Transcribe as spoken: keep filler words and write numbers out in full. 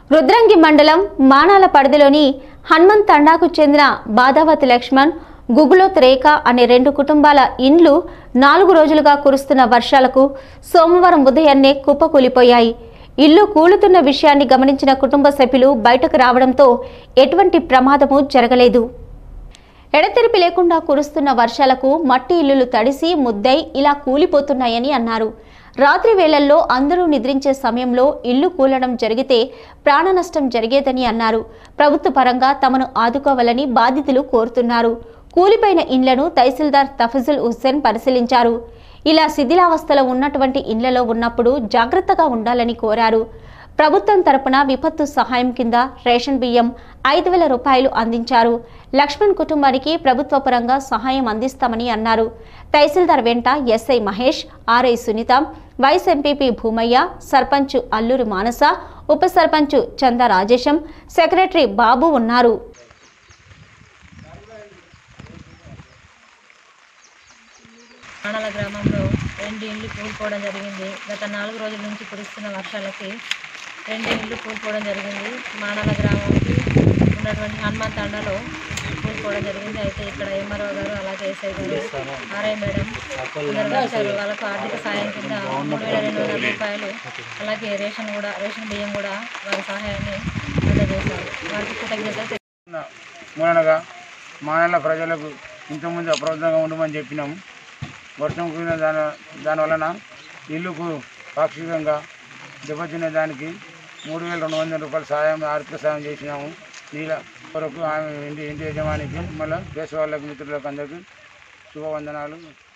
రుద్రంగి మండలం మానాల పరిధిలోని హనుమంత్ తండాకు చెందిన బాదావతి లక్ష్మణ్, గుగులోత్ రేఖ అనే రెండు కుటుంబాల ఇండ్లు నాలుగు రోజులుగా కురుస్తున్న వర్షాలకు సోమవారం ఉదయాన్నే కుప్పకూలిపోయాయి. ఇల్లు కూలుతున్న విషయాన్ని గమనించిన కుటుంబ సభ్యులు బయటకు రావడంతో ఎటువంటి ప్రమాదము జరగలేదు. ఎడతెరిపి లేకుండా కురుస్తున్న వర్షాలకు మట్టి ఇల్లులు తడిసి ముద్దై ఇలా కూలిపోతున్నాయని అన్నారు. రాత్రి వేళల్లో అందరూ నిద్రించే సమయంలో ఇల్లు కూలడం జరిగితే ప్రాణ నష్టం జరిగేదని అన్నారు. ప్రభుత్వ పరంగా తమను ఆదుకోవాలని బాధితులు కోరుతున్నారు. కూలిపోయిన ఇండ్లను తహసీల్దార్ తఫజుల్ హుస్సేన్ పరిశీలించారు. ఇలా శిథిలావస్థలో ఉన్నటువంటి ఇండ్లలో ఉన్నప్పుడు జాగ్రత్తగా ఉండాలని కోరారు. ప్రభుత్వం తరపున విపత్తు సహాయం కింద రేషన్ బియ్యం ఐదు వేల రూపాయలు అందించారు. లక్ష్మణ్ కుటుంబానికి ప్రభుత్వ పరంగా సహాయం అందిస్తామని అన్నారు. తహసీల్దార్ వెంట SI Mahesh, RI Sunitha, vice MPP Bhoomaiah, sarpanch Alluri Manasa, ఉప సర్పంచ్ చంద రాజేశం, సెక్రటరీ బాబు ఉన్నారు. మానాల గ్రామంలో రెండు ఇండ్లు కూలిపోవడం జరిగింది. గత నాలుగు రోజుల నుంచి కురుస్తున్న వర్షాలకి రెండు ఇండ్లు కూలిపోవడం జరిగింది. మానాల గ్రామానికి ఉన్నటువంటి హనుమంత్ తండాలో కూలిపోవడం జరిగింది. అయితే ఇక్కడ ఎంఆర్ఓ గారు, అలాగే ఎస్ఐ గారు, ఆర్ఐ మేడం అందరూ వచ్చారు. వాళ్ళకు ఆర్థిక సాయం కింద మూడు వేల రెండు వందల రూపాయలు అలాగే రేషన్ కూడా రేషన్ బియ్యం కూడా వారి సహాయాన్ని అందజేశారు. వారికి కృతజ్ఞతలు. మూలనగా మానాల ప్రజలకు ఇంతకుముందు అప్రమత్తంగా ఉండమని చెప్పినాము. వర్షం కురిన దాని దానివలన ఇల్లుకు పాక్షికంగా దెబ్బతినే దానికి మూడు వేల రెండు వందల రూపాయల సాయం ఆర్థిక సాయం చేసినాము. నీళ్ళ కొరకు ఆమె ఇంటి ఇంటి యజమానికి మళ్ళీ దేశ వాళ్ళకి మిత్రులకు అందరికీ శుభవందనాలు.